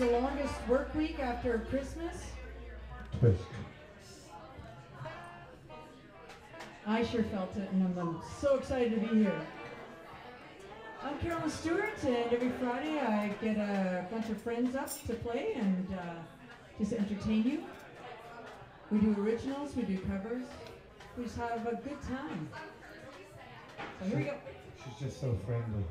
the longest work week after Christmas? Twist. I sure felt it, and I'm so excited to be here. I'm Carolyn Stewart, and every Friday I get a bunch of friends up to play and just entertain you. We do originals, we do covers, we just have a good time. So here we go. She's just so friendly.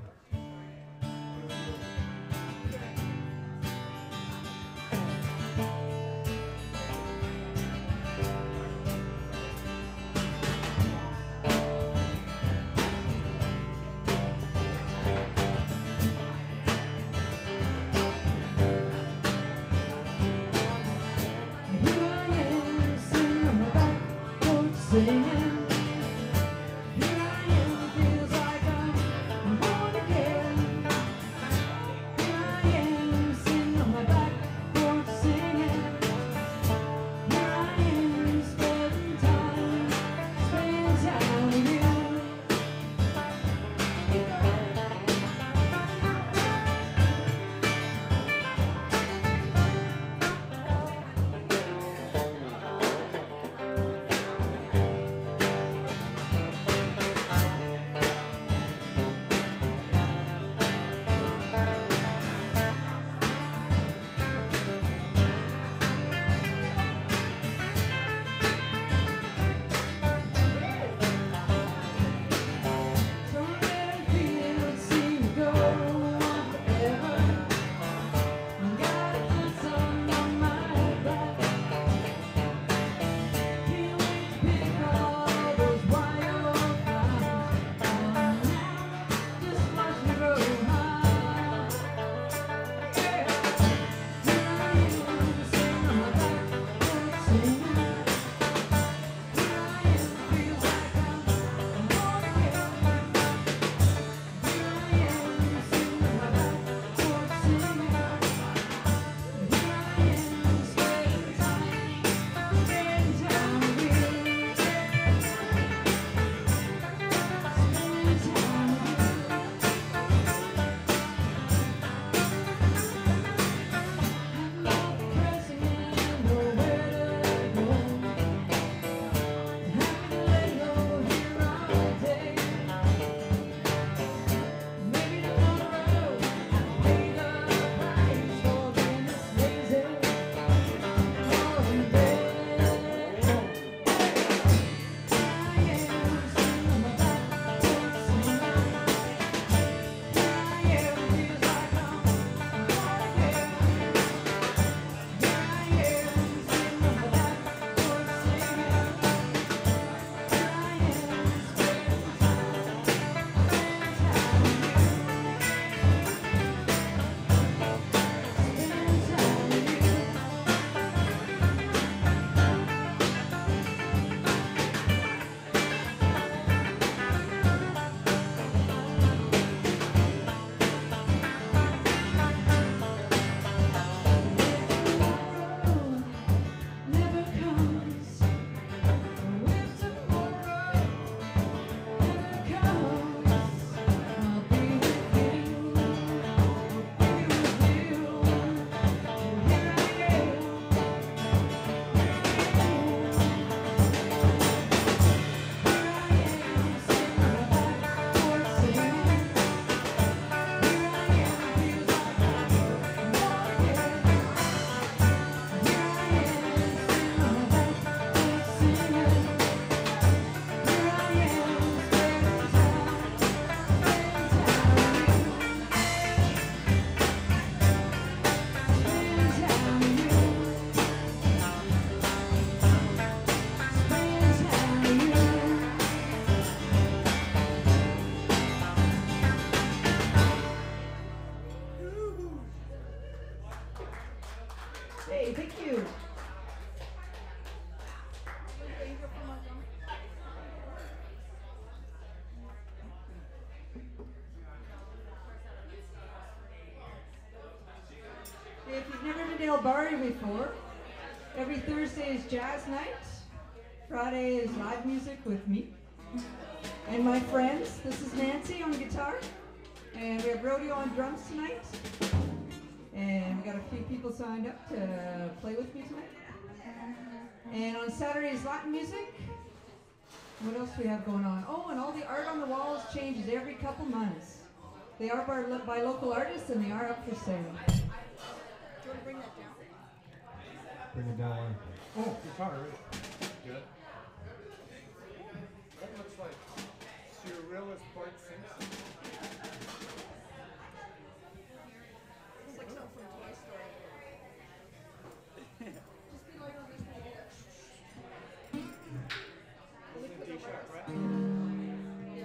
If you've never been to El Barrio before, every Thursday is jazz night. Friday is live music with me and my friends. This is Nanci on guitar, and we have Rodeo on drums tonight. And we got a few people signed up to play with me tonight. And on Saturdays, Latin music. What else do we have going on? Oh, and all the art on the walls changes every couple months. They are by local artists and they are up for sale. Do you want to bring that down? Bring it down. Oh, guitar, right? Good. That looks like Surrealist Bart Simpson. It's like something from Toy Story. Just be like on this wall. Will we put the D-sharp, rest? right? Yes.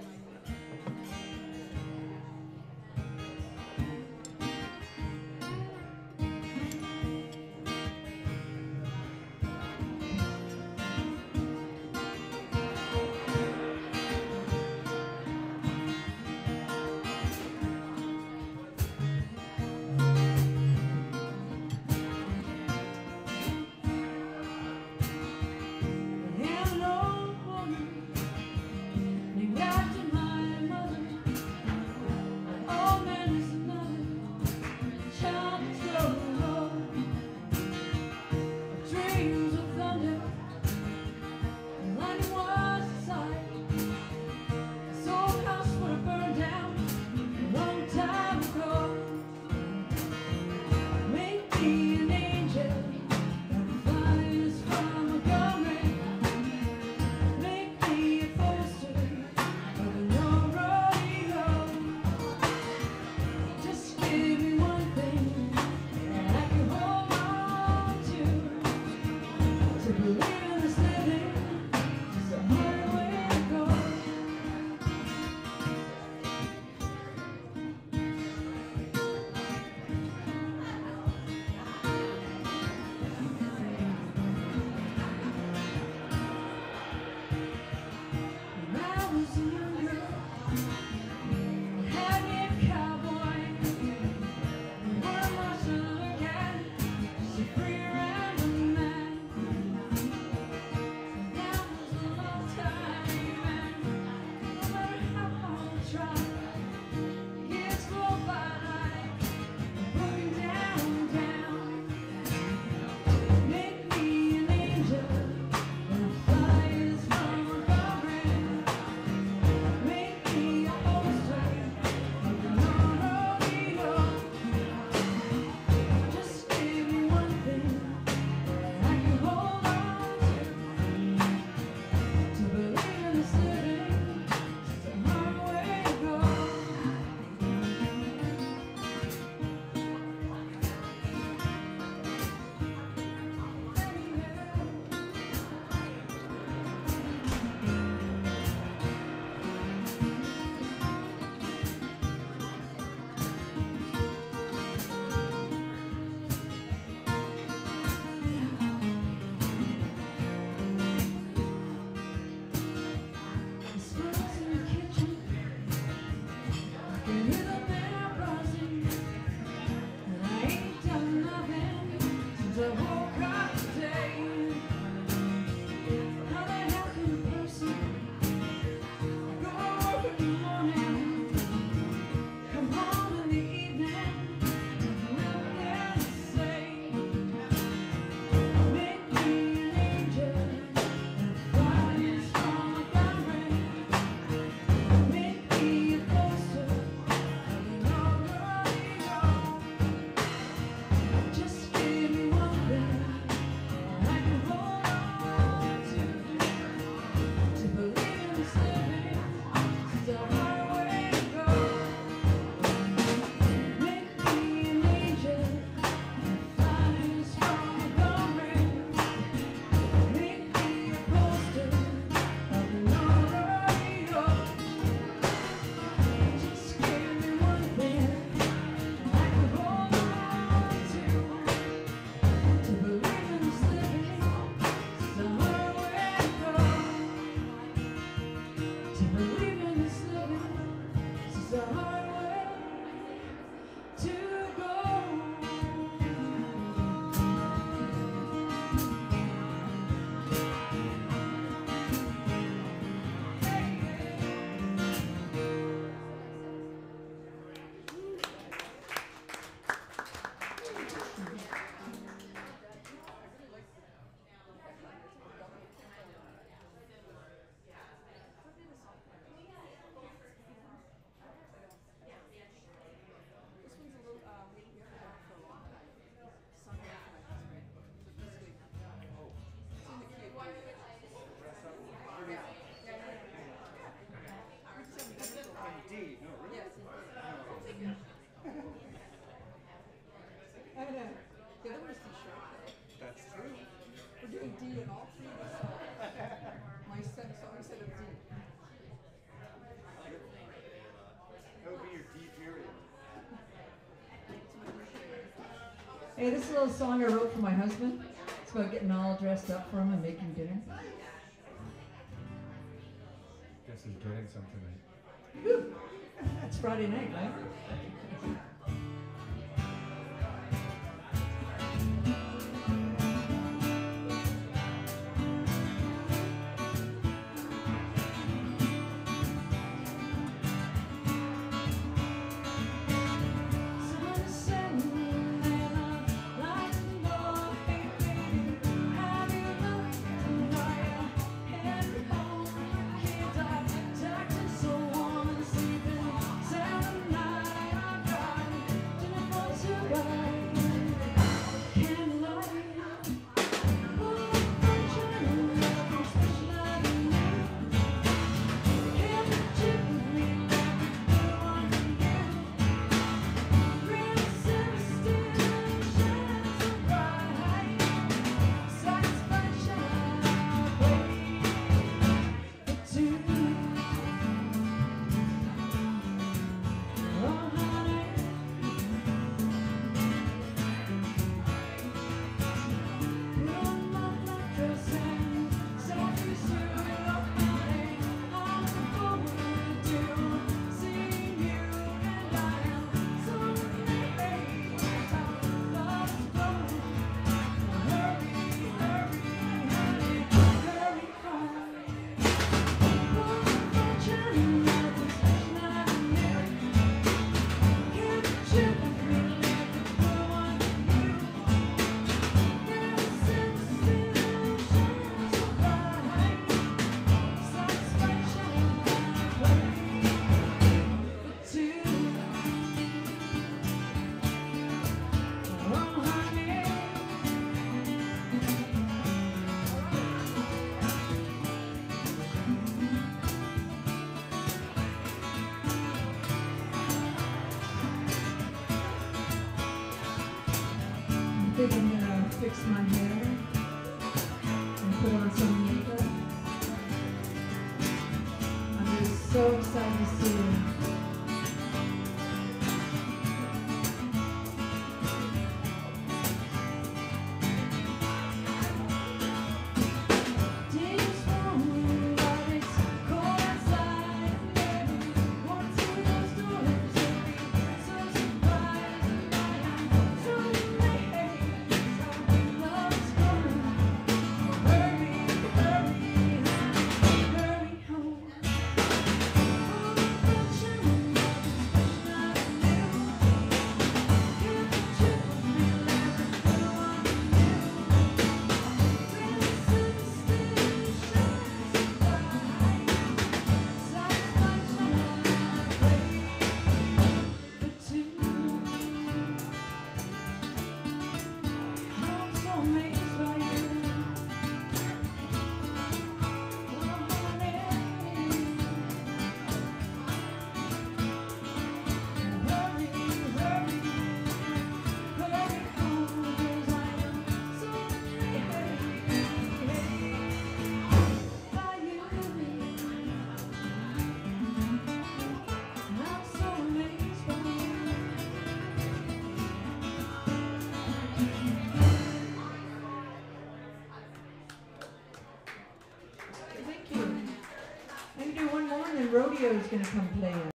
That's true. We're doing D in all three of these songs. My song instead of D. That would be your D period. Hey, this is a little song I wrote for my husband. It's about getting all dressed up for him and making dinner. Guess he's getting some tonight. Woo. It's Friday night, right? I think I'm gonna fix my hair and put on some makeup. I'm just so excited to see you. Rodeo is going to come play.